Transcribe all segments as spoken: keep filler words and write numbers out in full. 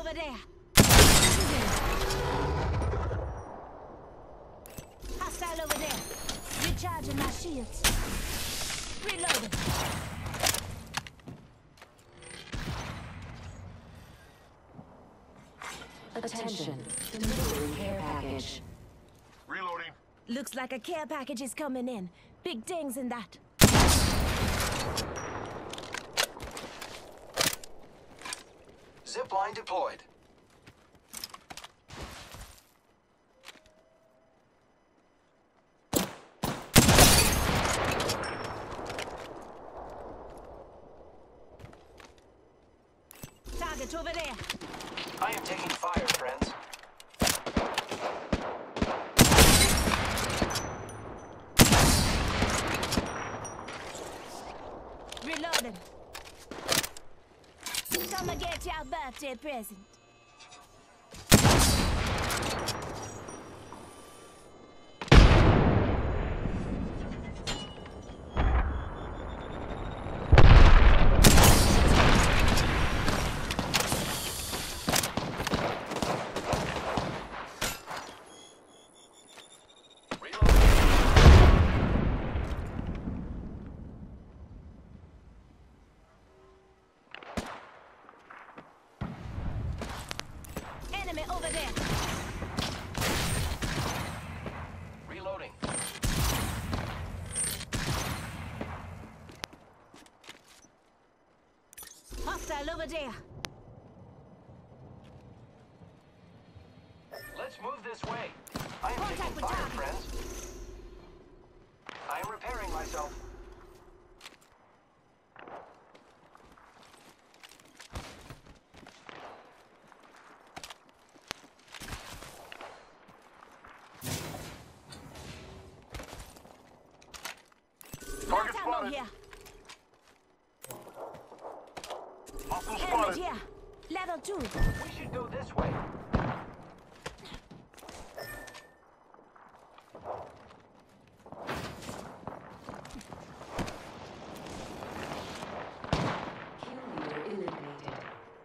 over there. Hostile over there. Recharging my shields. Reloading. Attention. Delivering care package. Reloading. Looks like a care package is coming in. Big dings in that. Zipline deployed. Target over there. I am taking fire, friends. Reloading. Come and get your birthday present. Enemy over there. Reloading. Hostile over there. Let's move this way. I am Contact taking with fire, target. friends. I am repairing myself. Target Ammo spotted. here. Hostile Enemy spotted. here. Level two. We should go this way. Kill leader eliminated.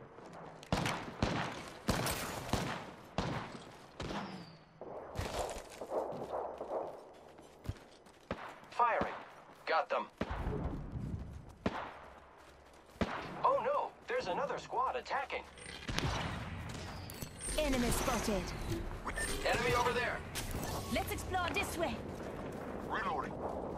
Firing. Got them. Oh no, there's another squad attacking. Enemy spotted. Enemy over there. Let's explore this way. Reloading.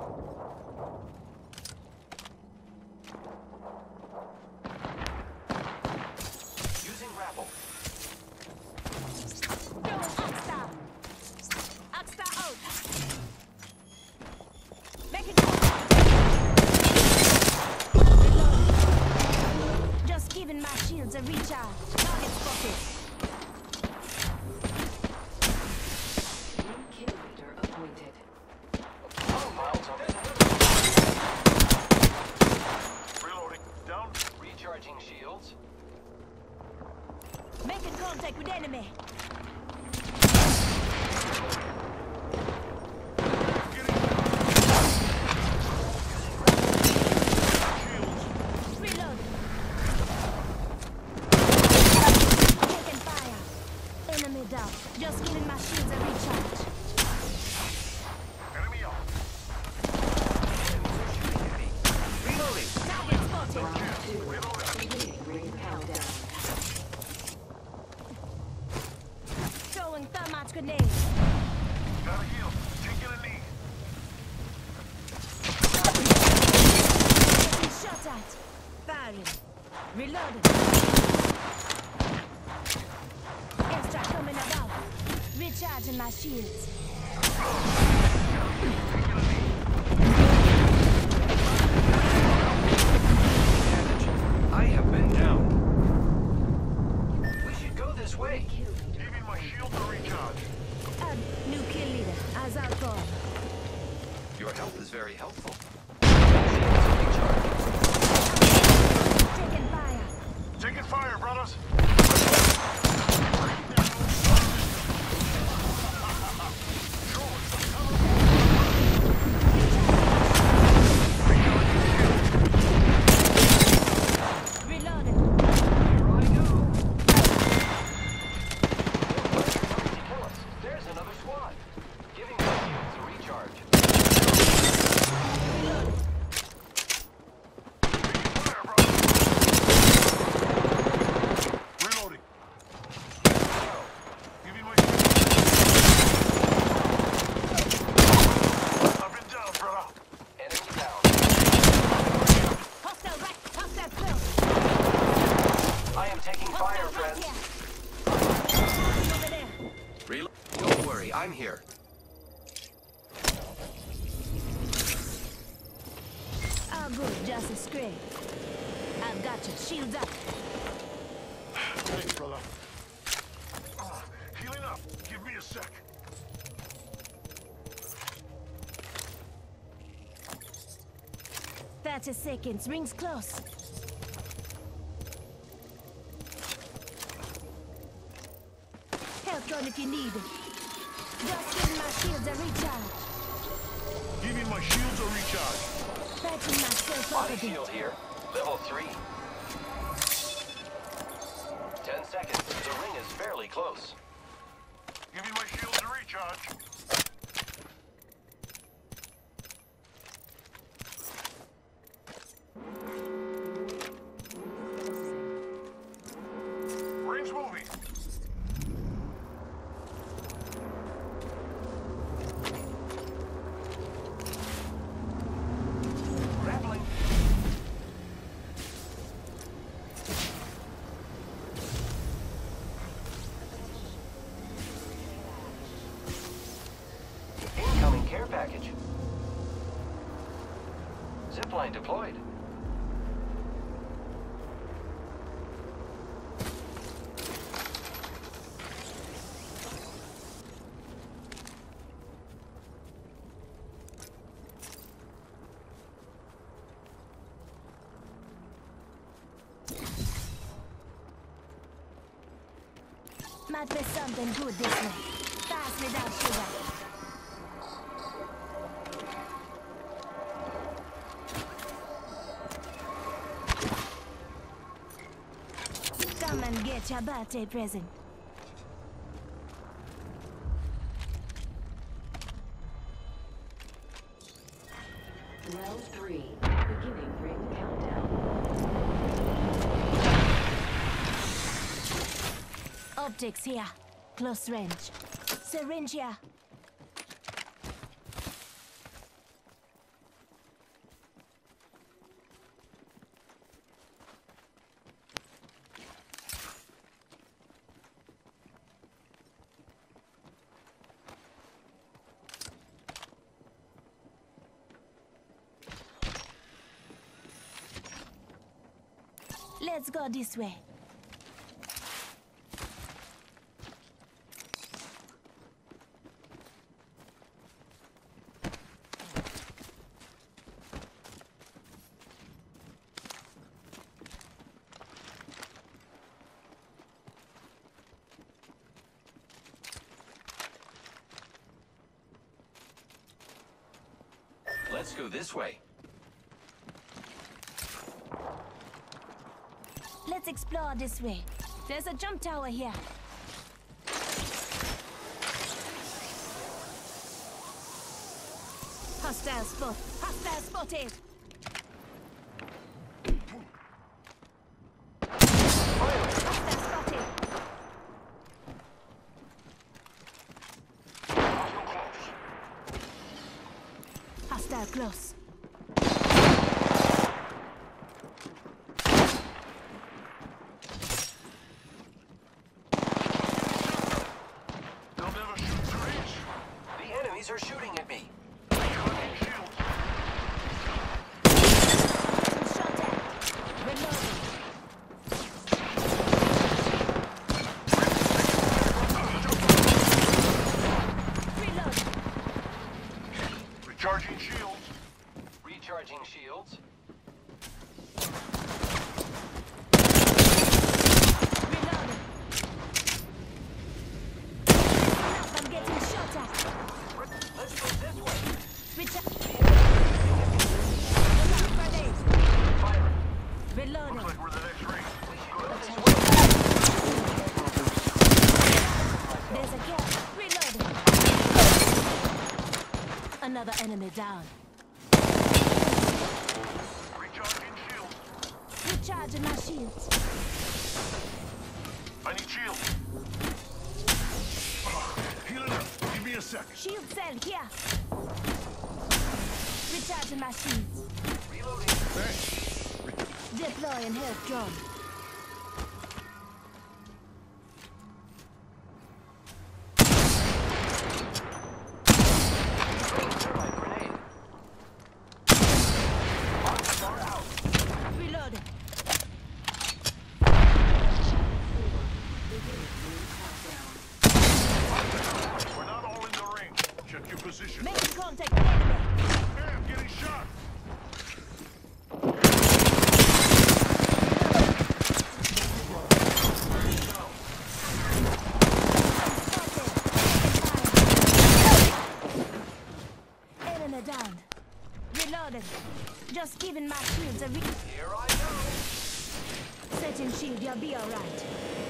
Using grapple. Throwing Oxstar. Oxstar out. Make it go. Reload. Just giving my shields a recharge. Target spotted. New kill leader appointed. Oh, miles over there. Reloading. Down. Recharging shields. Making contact with enemy. Reload. Taking fire. Enemy down. Just giving my shields a recharge. Enemy up. Reloading. Target spotted. Round two. Beginning ring countdown. Throwing thermite grenade. Gotta heal. Taking a knee. Getting shot at. Firing. Reloading. Extra coming about. Recharging my shields. I have been down. We should go this way. Kill leader. Giving my shield a recharge. And new kill leader, as I call. Your help is very helpful. Taking fire. Taking fire, brothers. Nice grade. I've got you. Shields up. Thanks, brother. Ah, healing up. Give me a sec. thirty seconds. Rings close. Health gun if you need it. Just giving my shields a recharge. Giving my shields a recharge. Patching myself up Body a bit. shield here. Level three. Ten seconds. The ring is fairly close. Giving my shields a recharge. Ring's moving. Grappling. Incoming care package. Zipline deployed. Might be something good this way. Fast without sugar. Come and get your birthday present. Round three. Beginning ring countdown. Optics here. Close range. Syringe here. Let's go this way. Let's go this way. Let's explore this way. There's a jump tower here. Hostile spot. Hostile spotted. Hostile spotted. Hostile close. They'll never shoot to reach. The enemies are shooting at me. Charging shields. Shot at. Reloading. Reload. Recharging shields. Recharging shields. Reloading. I'm getting shot at. Let's go this way. Recha- Firing. Reloading. Looks like we're the next ring. There's a kill. Reloading. Another enemy down. Recharging shields. Recharging my shields. I need shields. Ah, healing up. Give me a second. Shield cell here. Recharging my shields. Reloading. Thanks. Deploying health drone. Thermite grenade. Arcs are out. shields are re- Here I go. Setting shield, you'll be alright.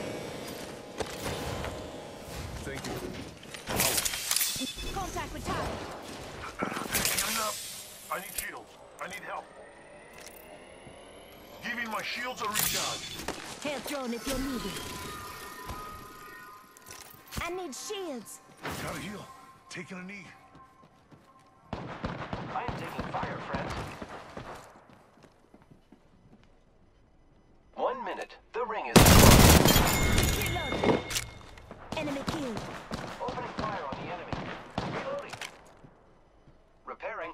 Thank you. Contact with target. Healing up. I need shields. I need help. Giving my shields a recharge. Health drone if you need it. I need shields. Gotta heal. Taking a knee. I am taking fire, friends. One minute. The ring is close. Reload. Enemy killed. Opening fire on the enemy. Reloading. Repairing.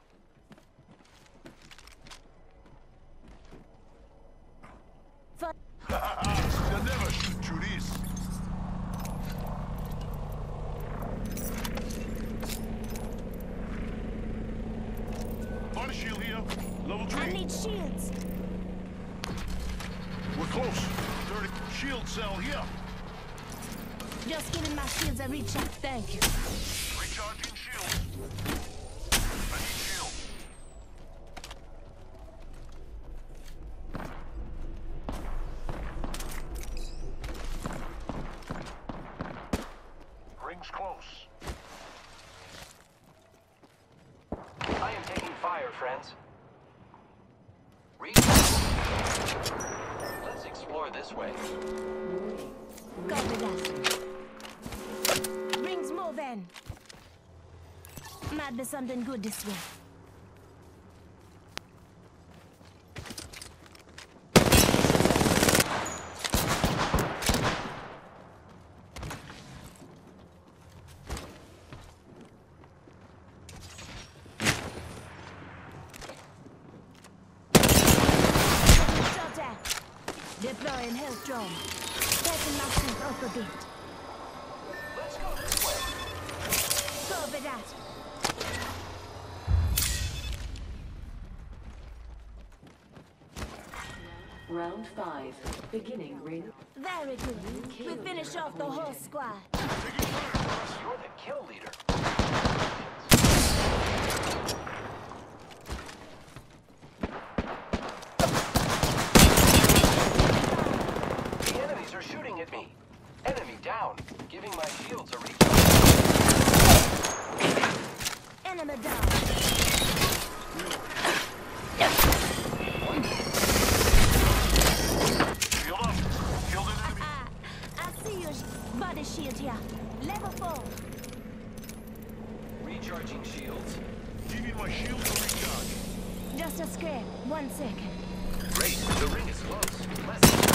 For They'll never shoot through this. Body shield here. Level I three. need shields. We're close. thirty. Shield cell here. Just giving my shields a recharge. Thank you. Recharging shields. I need shields. Ring's close. I am taking fire, friends. Re- Let's explore this way. Copy that. Rings moving. Might be something good this way. Shot at. Deploying health drone. Taking my shield off a bit. Let's go this way. Copy that. Round five. Beginning ring. Very good. We finish off the whole squad. You're the kill leader. The enemies are shooting at me. Enemy down. Giving my shields a recharge. Enemy down. Shield up. Killed an enemy. Ah, I see you. Body shield here. Level four. Recharging shields. Giving my shields a recharge. Just a scrape. One second. Great. The ring is close. Let's